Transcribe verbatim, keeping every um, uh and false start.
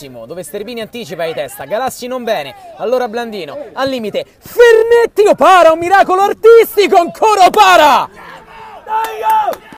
benissimo, dove Sterbini anticipa di testa, Galassi non bene, allora Blandino, al limite, Fernetti Opara, un miracolo artistico, ancora Opara!